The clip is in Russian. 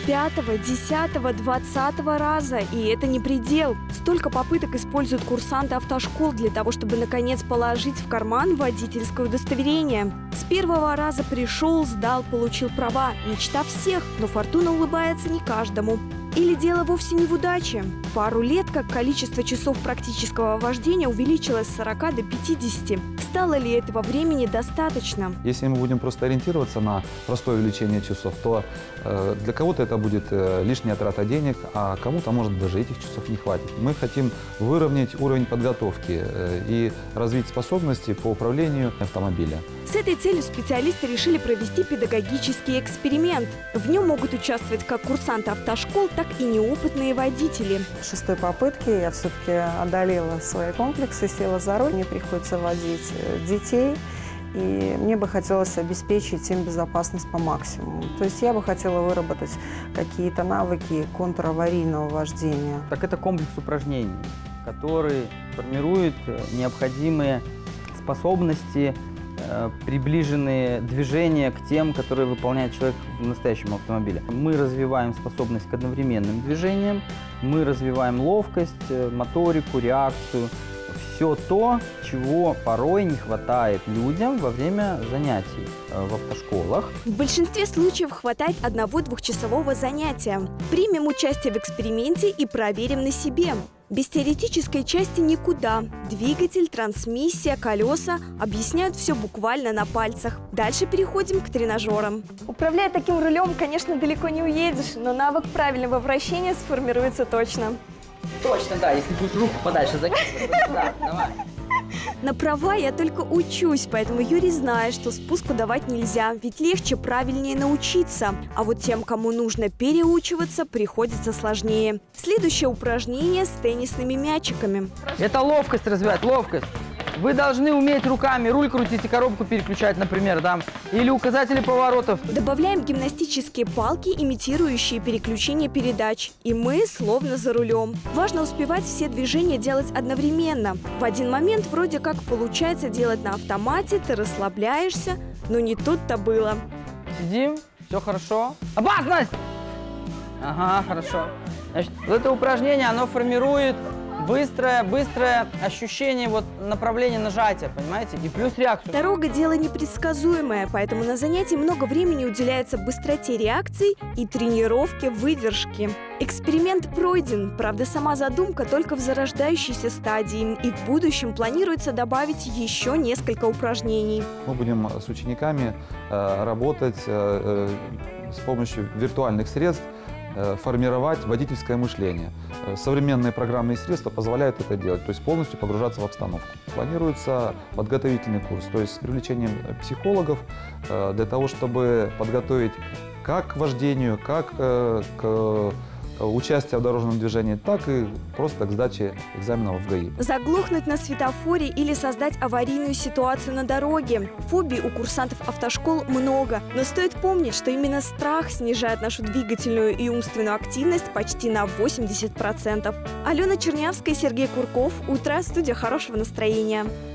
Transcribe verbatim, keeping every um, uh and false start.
пятого, десятого, двадцатого раза. И это не предел. Столько попыток используют курсанты автошкол для того, чтобы наконец положить в карман водительское удостоверение. С первого раза пришел, сдал, получил права. Мечта всех, но фортуна улыбается не каждому. Или дело вовсе не в удаче. Пару лет как количество часов практического вождения увеличилось с сорока до пятидесяти. Стало ли этого времени достаточно? Если мы будем просто ориентироваться на простое увеличение часов, то э, для кого-то это будет э, лишняя трата денег, а кому-то, может, даже этих часов не хватит. Мы хотим выровнять уровень подготовки э, и развить способности по управлению автомобиля. С этой целью специалисты решили провести педагогический эксперимент. В нем могут участвовать как курсанты автошкол, так и неопытные водители. С шестой попытки я все-таки одолела свои комплексы, села за руль. Мне приходится водить детей, и мне бы хотелось обеспечить им безопасность по максимуму. То есть я бы хотела выработать какие-то навыки контраварийного вождения. Так это комплекс упражнений, который формирует необходимые способности, приближенные движения к тем, которые выполняет человек в настоящем автомобиле. Мы развиваем способность к одновременным движениям, мы развиваем ловкость, моторику, реакцию. Все то, чего порой не хватает людям во время занятий в автошколах. В большинстве случаев хватает одного-двухчасового занятия. Примем участие в эксперименте и проверим на себе. Без теоретической части никуда. Двигатель, трансмиссия, колеса объясняют все буквально на пальцах. Дальше переходим к тренажерам. Управляя таким рулем, конечно, далеко не уедешь, но навык правильного вращения сформируется точно. Точно, да, если будешь руку подальше закинуть. Да, давай. На права я только учусь, поэтому Юрий знает, что спуску давать нельзя, ведь легче, правильнее научиться. А вот тем, кому нужно переучиваться, приходится сложнее. Следующее упражнение с теннисными мячиками. Это ловкость развивать, ловкость. Вы должны уметь руками руль крутить и коробку переключать, например, да, или указатели поворотов. Добавляем гимнастические палки, имитирующие переключение передач. И мы словно за рулем. Важно успевать все движения делать одновременно. В один момент вроде как получается делать на автомате, ты расслабляешься, но не тут-то было. Сидим, все хорошо. Опасность! Ага, хорошо. Значит, это упражнение, оно формирует Быстрое, быстрое ощущение вот направления нажатия, понимаете? И плюс реакцию. Дорога – дело непредсказуемое, поэтому на занятии много времени уделяется быстроте реакций и тренировке выдержки. Эксперимент пройден, правда, сама задумка только в зарождающейся стадии, и в будущем планируется добавить еще несколько упражнений. Мы будем с учениками э, работать э, э, с помощью виртуальных средств, формировать водительское мышление. Современные программные средства позволяют это делать, то есть полностью погружаться в обстановку. Планируется подготовительный курс, то есть с привлечением психологов для того, чтобы подготовить как к вождению, как к участию в дорожном движении, так и просто к сдаче экзаменов в ГАИ. Заглохнуть на светофоре или создать аварийную ситуацию на дороге. Фобий у курсантов автошкол много, но стоит помнить, что именно страх снижает нашу двигательную и умственную активность почти на восемьдесят процентов. Алена Чернявская, Сергей Курков. Утро. Студия хорошего настроения.